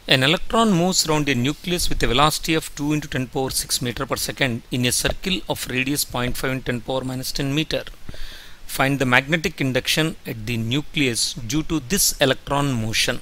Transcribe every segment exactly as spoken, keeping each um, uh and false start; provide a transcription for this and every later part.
An electron moves around a nucleus with a velocity of two into ten power six meter per second in a circle of radius zero point five into ten power minus ten meter. Find the magnetic induction at the nucleus due to this electron motion.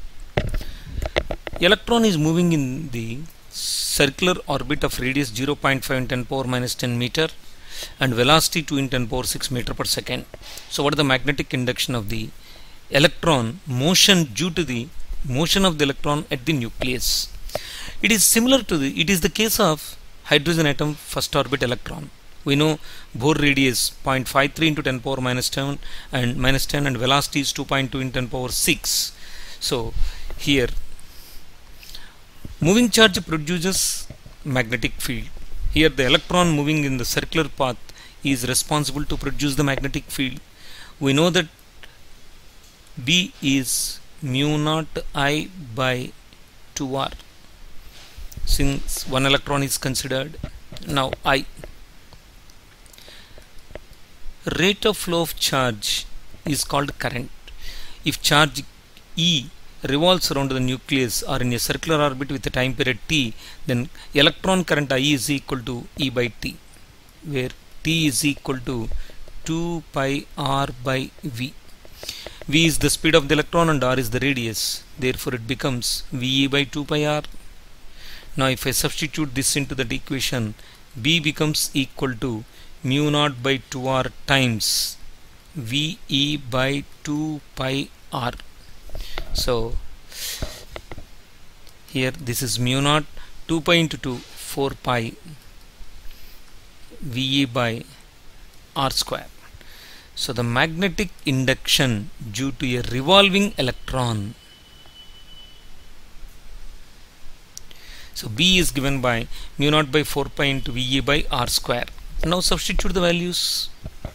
Electron is moving in the circular orbit of radius zero point five into ten power minus ten meter and velocity two into ten power six meter per second. So what is the magnetic induction of the electron motion due to the motion of the electron at the nucleus? It is similar to the, it is the case of hydrogen atom first orbit electron. We know Bohr radius zero point five three into ten power minus ten and minus ten and velocity is two point two into ten power six. So here moving charge produces magnetic field. Here the electron moving in the circular path is responsible to produce the magnetic field. We know that B is mu naught I by two R since one electron is considered. Now I, rate of flow of charge is called current. If charge E revolves around the nucleus or in a circular orbit with a time period t, then electron current I is equal to E by T, where T is equal to two pi R by V. V is the speed of the electron and R is the radius, therefore it becomes V E by two pi R. Now if I substitute this into that equation, B becomes equal to mu naught by two R times V E by two pi R. So here this is mu naught, two pi into two, four pi V E by R square. So the magnetic induction due to a revolving electron, so B is given by mu naught by four pi into V E by R square. Now substitute the values.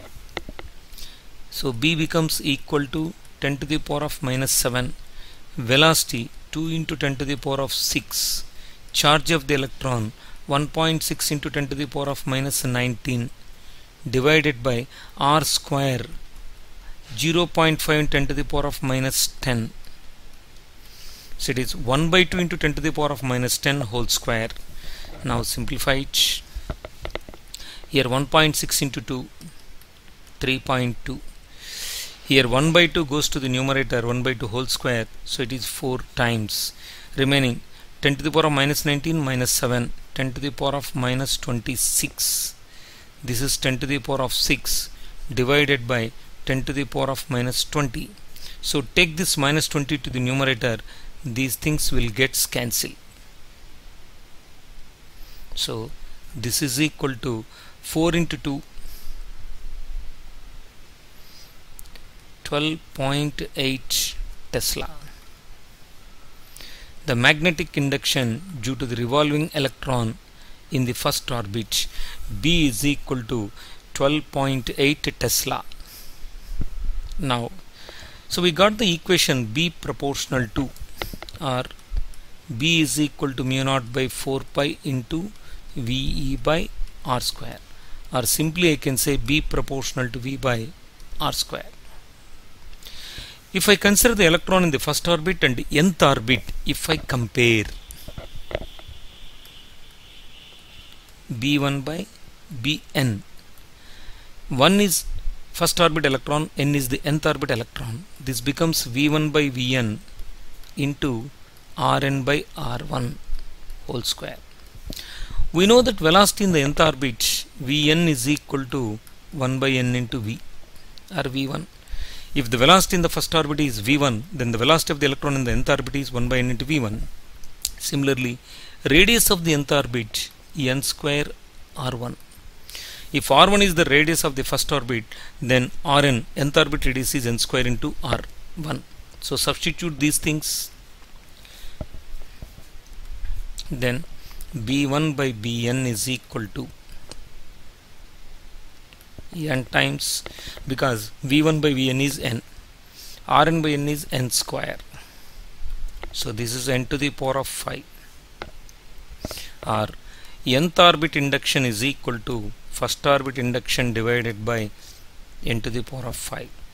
So B becomes equal to ten to the power of minus seven, velocity two into ten to the power of six, charge of the electron one point six into ten to the power of minus nineteen, divided by R square zero point five into ten to the power of minus ten. So it is one by two into ten to the power of minus ten whole square. Now simplify it. Here one point six into two, three point two. Here one by two goes to the numerator, one by two whole square, so it is four times. Remaining ten to the power of minus nineteen minus seven, ten to the power of minus twenty-six. This is ten to the power of six divided by ten to the power of minus twenty. So take this minus twenty to the numerator, these things will get cancelled. So this is equal to four into two, twelve point eight Tesla. The magnetic induction due to the revolving electron in the first orbit, B is equal to twelve point eight Tesla. Now, so we got the equation B proportional to, or B is equal to mu naught by four pi into V E by R square, or simply I can say B proportional to V by R square. If I consider the electron in the first orbit and nth orbit, if I compare B one by B n, one is first orbit electron, n is the nth orbit electron. This becomes V one by V n into R n by R one whole square. We know that velocity in the nth orbit V n is equal to one by n into V, or V one. If the velocity in the first orbit is V one, then the velocity of the electron in the nth orbit is one by n into V one. Similarly, radius of the nth orbit n square R one. If R one is the radius of the first orbit, then Rn, nth orbit radius, is n square into R one. So substitute these things. Then B one by B n is equal to n times, because V one by V n is n, Rn by n is n square. So this is n to the power of five. Or nth orbit induction is equal to first orbit induction divided by n to the power of five.